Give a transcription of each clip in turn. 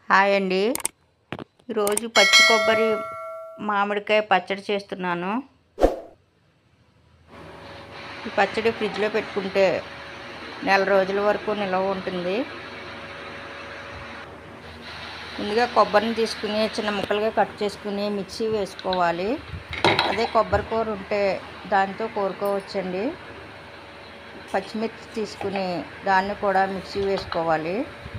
Hi అండి. ఈరోజు పచ్చి కొబ్బరి మామిడికాయ పచ్చడి చేస్తున్నాను. ఈ పచ్చడి ఫ్రిడ్జ్లో పెట్టుకుంటే నెల రోజుల వరకు నిల్వ ఉంటుంది. ముందుగా కొబ్బరిని తీసుకుని చిన్న ముక్కలుగా కట్ చేసుకుని మిక్సీ వేసుకోవాలి. అదే కొబ్బరి కూర ఉంటే దాంతో కోరుకోవచ్చండి. పచ్చిమిర్చి తీసుకుని దాన్ని కూడా మిక్సీ వేసుకోవాలి.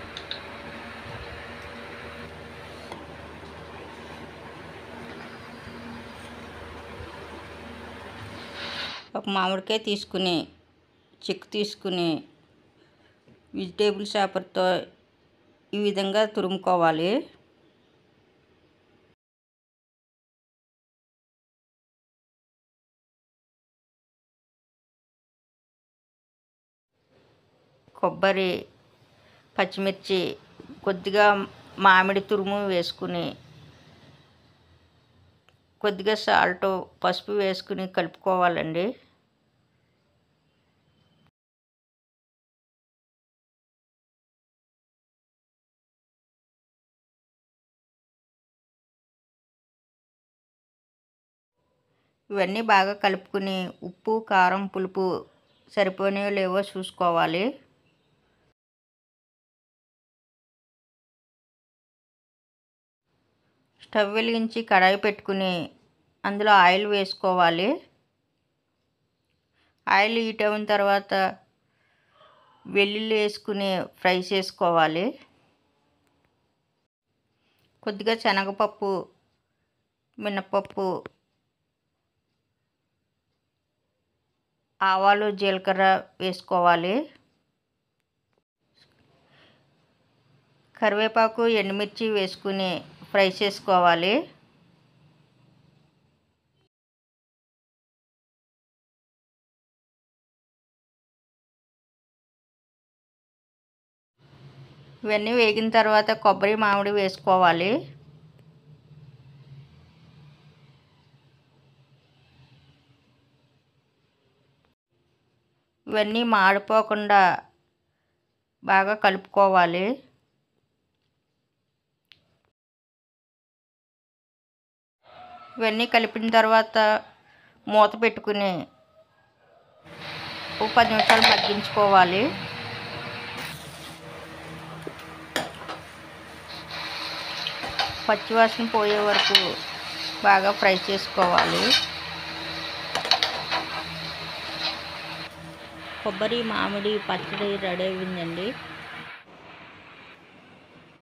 ఒక మామిడికాయ తీసుకుని చిక్కు తీసుకుని వెజిటేబుల్ చాపర్తో ఈ విధంగా తురుముకోవాలి. కొబ్బరి, పచ్చిమిర్చి, కొద్దిగా మామిడి తురుము వేసుకుని కొద్దిగా సాల్ట్, పసుపు వేసుకుని కలుపుకోవాలండి. ఇవన్నీ బాగా కలుపుకుని ఉప్పు, కారం, పులుపు సరిపోయినాయో లేవో చూసుకోవాలి. స్టవ్ వెలిగించి కడాయి పెట్టుకుని అందులో ఆయిల్ వేసుకోవాలి. ఆయిల్ హీట్ అయిన తర్వాత వెల్లుల్లి వేసుకుని ఫ్రై చేసుకోవాలి. కొద్దిగా శనగపప్పు, మినపప్పు, ఆవాలు, జీలకర్ర వేసుకోవాలి. కరివేపాకు, ఎండుమిర్చి వేసుకుని ఫ్రై చేసుకోవాలి. ఇవన్నీ వేగిన తర్వాత కొబ్బరి, మామిడి వేసుకోవాలి. ఇవన్నీ మాడిపోకుండా బాగా కలుపుకోవాలి. ఇవన్నీ కలిపిన తర్వాత మూత పెట్టుకుని 10 నిమిషాలు మగ్గించుకోవాలి. పచ్చివాసన పోయే వరకు బాగా ఫ్రై చేసుకోవాలి. కొబ్బరి, మామిడి పచ్చడి రెడీ అయిందండి.